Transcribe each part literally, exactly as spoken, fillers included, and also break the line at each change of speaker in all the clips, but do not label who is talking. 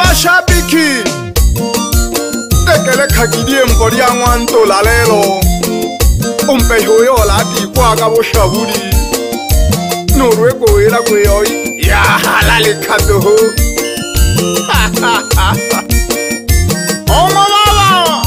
Bashabiki tekele khakidie mbori ya ngwanto la lelo umpe hoyo la di kwa ka bo shabudi no rwe go era go yo ya halale khato ho o mama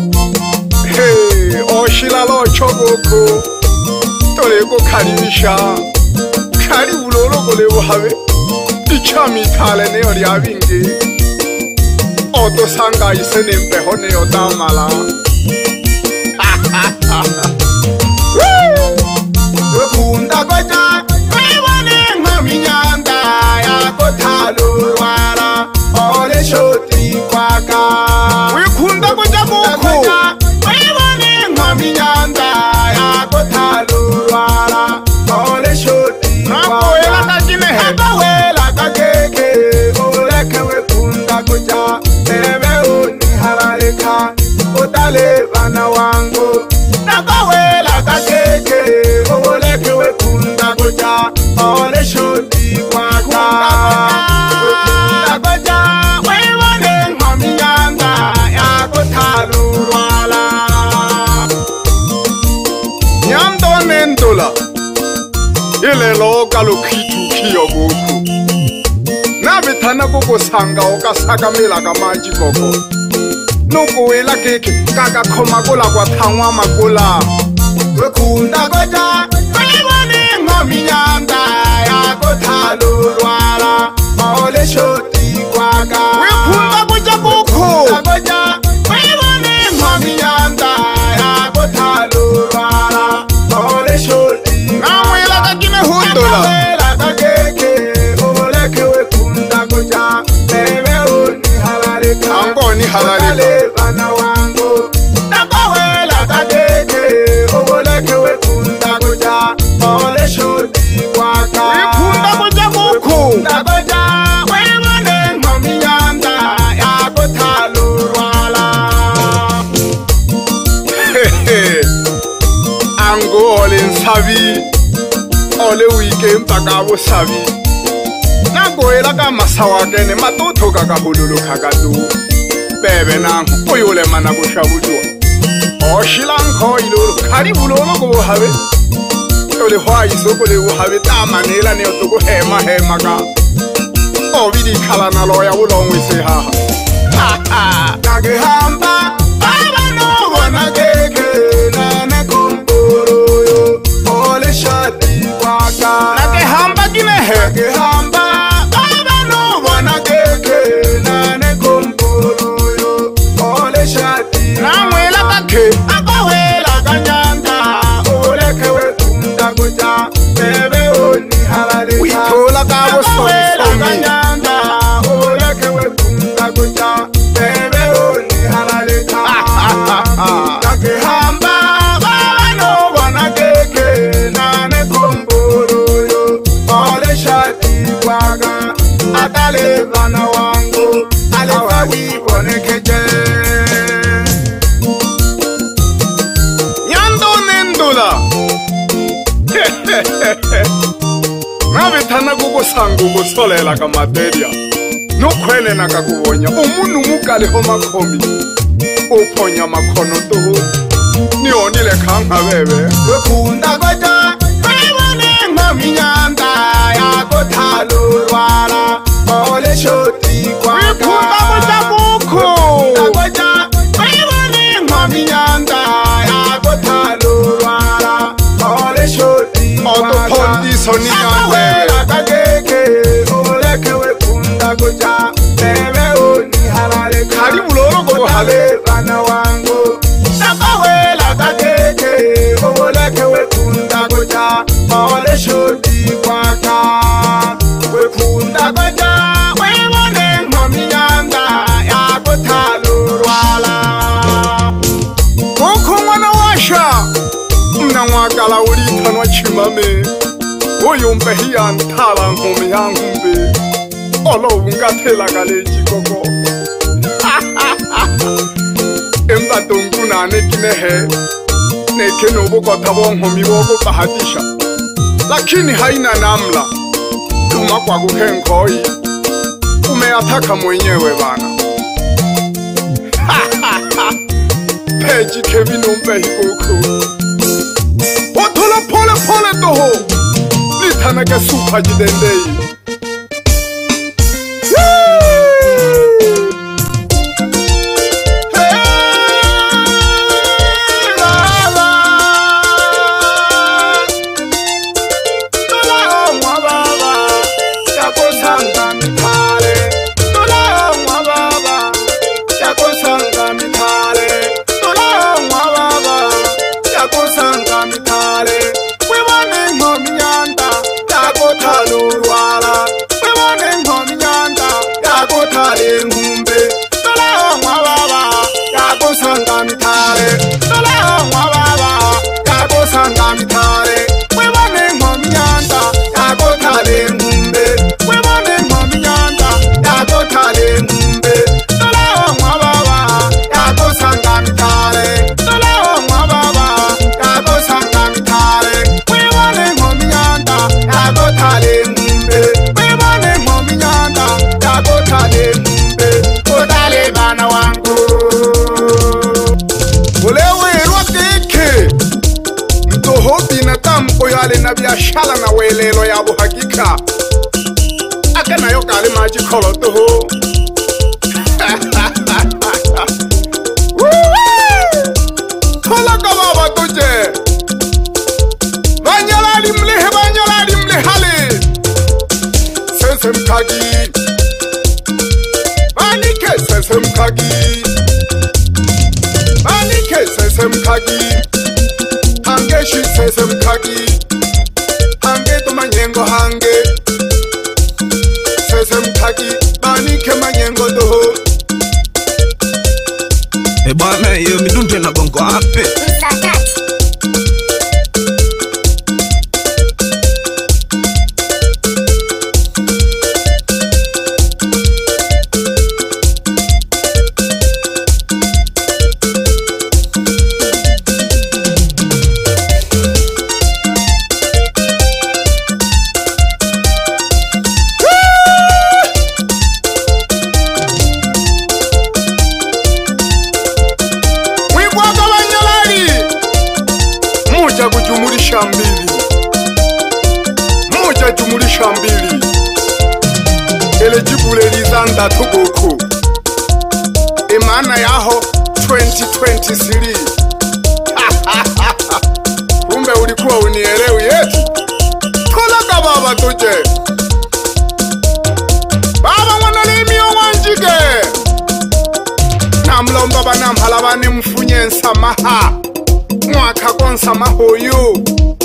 hey o shila lo chogoko tole go kharibisha khari ulolo go le bo habe ichami thale ne ori abinge oto sanga isene mpeho ne odamala wekunda koja wewane ngaminyanda ya kothalo wala ole shoti kwaka wekunda koja mukho wewane ngaminyanda ya kothalo wala ole shoti kwaka nakine he bawela kakeke ole wekunda koja tebe uni halaleka otale bana wangu nakawela kakeke oleke wekunda koja ole shoti kwaka wekunda koja wewane ngaminyanda ya kothalurwala nyamdo nendola ile lo kalokhitu khiyo goku nabe thana go go sanga o ka saka mela ka maji gogo no go wela keke kaka khoma gola kwa thangwa magola wekunda koja wewane ngaminyanda ya kothalurwala ole shoti kwaka wekunda koja bukho koja wewane ngaminyanda ya kothalurwala ole shoti ngawela ka kine hundola Angoni halaleka bana wangu nakawela kakeke oboleke wekunda koja ole shoti kwaka wekunda koja mukho nakoja wewane ngaminyanda ya kothalurwala ango ole nsabi ole weekend pakabo sabi nagoela ka masawa kene matotho ka ka bololo khakatu bebe na oyole mana go shabujwa o shilankho ilolo khari bulolo go habe tole hwa isoko le go habe ta manela ne to go hema hema ka o bidi khala na lo ya bulongwe se ha ha ka ge hamba baba no wana keke na na komporo yo ole shati kwaka na ge hamba kine he ge hamba akawela kanyanda oleke wekunda koja bebe oni halaleka witola kawo somi kanyanda oleke wekunda koja bebe oni halaleka kake hamba bano wana keke nane komboro yo ole shati kwaga atale bana wangu alewa wibonekeje nabe thana go sango go solela ka materia no khwele na ka kubonya umuntu mukale ho makhomi ophonya makhono to ni onile khanga bebe wekunda koja wewane ngaminyanda ya kothalurwala ole shoti kwaka wekunda koja mukho koja wewane ngaminyanda ya kothalurwala ole shoti oto pondi sonia wela kakeke oleke wekunda koja bebe oni halale khari bulolo go hale bana wangu nakawela kakeke oleke wekunda koja ole shoti kwaka wekunda koja wewane ngaminyanda ya kothalurwala kokho mwana washa mna mwakala uli thanwa chimame oyo mpehi ya nthala ngome ya ngumbe olo ungathela kaleji koko emba tongu nane kinehe neke nobo kotha bongomi boko bahatisha lakini haina namla uma kwa kuhenkhoi umeyataka mwenyewe bana. Peji Kevin umpe hikuku Otola pole pole toho Nitanake super jidendei na biashara na welelo ya buhakika akana yo kale maji kholo to ho khola ka baba tuje banyala limle he banyala limle hale sesem khagi bani ke sesem khagi bani ke sesem khagi hange shi sesem khagi manyengo hange sesem khaki bani ke manyengo doho e bana yo midunte na bongo ape kujumulisha mbili moja jumulisha mbili ele jibule lizanda tugoko imana yaho twenty twenty-three kumbe ulikuwa unielewi yetu kolaka baba tuje baba mwana limio wanjige namlomba bana mphalabani mfunye nsamaha mwaka konsa mahoyu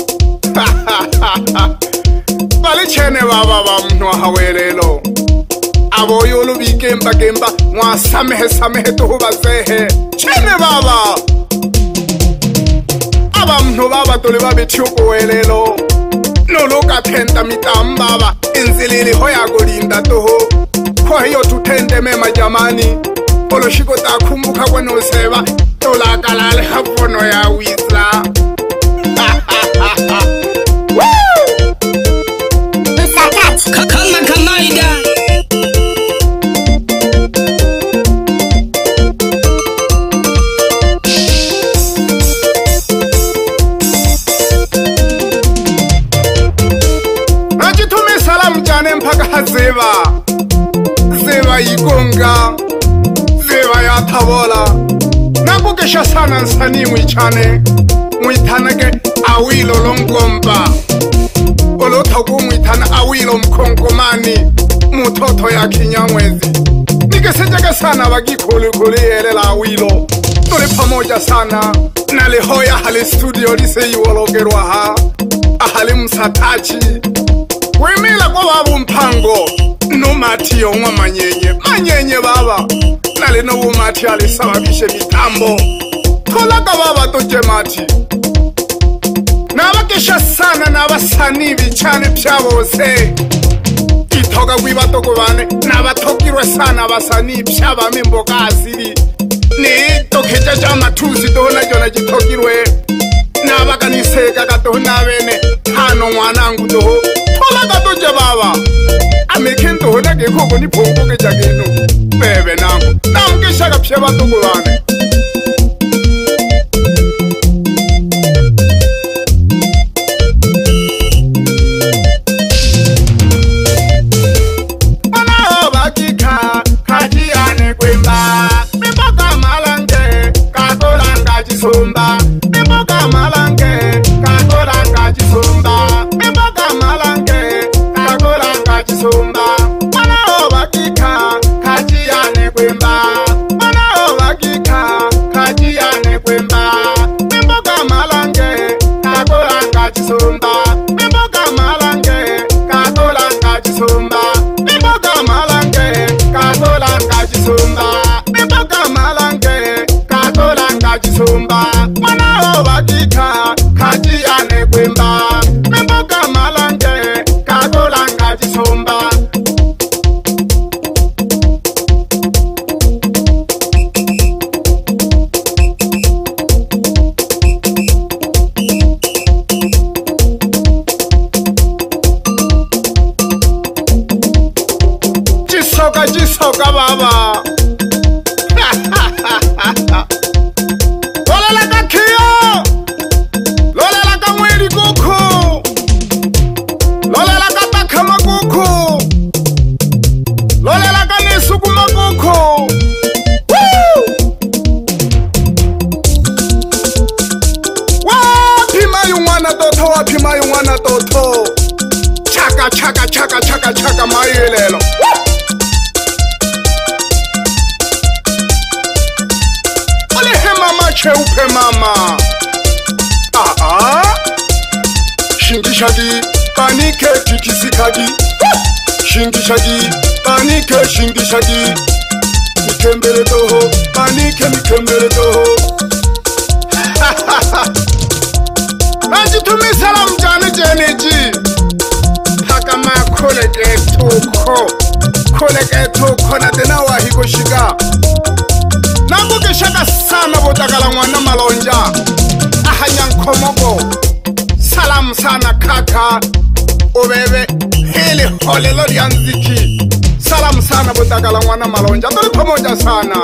bali chene baba ba mno hawelelo aboyo lubikemba kemba mwasamehe samehe tuhubazehe chene baba aba mno baba tole babethyoko welelo noloka thenda mitambaba inzilili hoya golinda toho kwa hiyo tutende mema jamani oloshiko takumbuka kwenoseba tolakalale hapono ya wisa
Msakati kakama kamaida
najitume salamu jane mpaka hazeba zeba igonga zeba ya tabola nakukesha sana nsani mwichane mwitanake awilo longomba olotoku mwitana awilo mkonkomani mutoto ya kinyamwezi nikesejeke sana bagikulikuli yelela awilo tuli pamoja sana nalihoya hali studio liseiwologerwa ha ahali msatachi wimila kwa babu mpango numati yongwa manyenye manyenye baba nalino umati alisababishe mitambo tolaka baba toje mati nabakesha sana nabasani bichane byabose itoka kwibatoko bane nabatokirwe sana basani byaba mimboka asiri ni tokeja jama tuzi dona jona jitokirwe nabakaniseka katona bene hano mwanangu toho tolaka toje baba amikendo hona ke khoko ni phongo ke jageno bebe nango nam ke shaka pheba to kubane ana ba ki kha khaji ane kwemba beboka malange ka kolanga jisomba beboka malange ka kolanga jisomba beboka malange ka kolanga jisomba ana ba ki kha khaji ane kwemba ana ba ki kha khaji ane kwemba beboka malange ka kolanga jisomba beboka malange ka kolanga jisomba beboka malange ka kolanga jisomba beboka malange ka kolanga jisomba mana oba kika khaji ane kwemba beboka malange ka kolanga jisomba Jisoka jisoka baba Lola ka khiyo Lola ka mweli kuku Lola ka takhama kuku Lola ka nesukuma kuku Woo Wapima yungwana toto wapima yungwana toto Chaka chaka chaka chaka chaka mayelelo Upe mama ah ah shingishagi panike tikisikagi shingishagi panike shingishagi mikembele toho panike mikembele toho Nanji tumi salam jani jeneji Hakama koleke toko koleke toko na tena wahiko shiga Nangu ke shaka sana botakala mwana malonja Ahanya nkomogo Salam sana kaka Obebe Hili hole lori anziki Salam sana botakala mwana malonja Tuli pamoja sana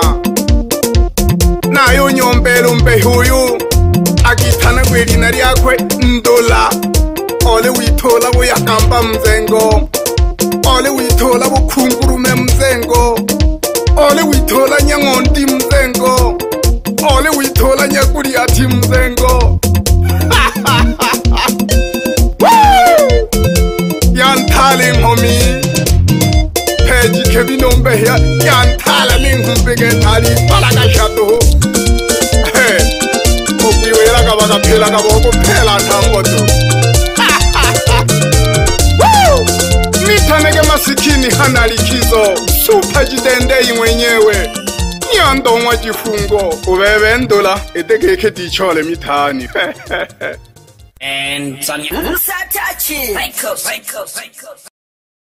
Na yu nyombe lumbe huyu Akitana kwe dinari yakwe ndola Ole witola buyakamba mzengo Ole witola bukungurume mzengo Ole witola nyangondi mzengo Ole witola nyakuri ati mzengo Yantale ngomi Peji kebinombe ya Yantala ningumpege tali Palaka shato Okuiwela kabaga pela kaboko pela tangoto Mitanege masikini hana likizo Super jidendei mwenyewe Nyandongwa jifungo Ubebe ndola Edegeke dichole mitani
And Sonia Musatachi. Wake up, wake up, wake up.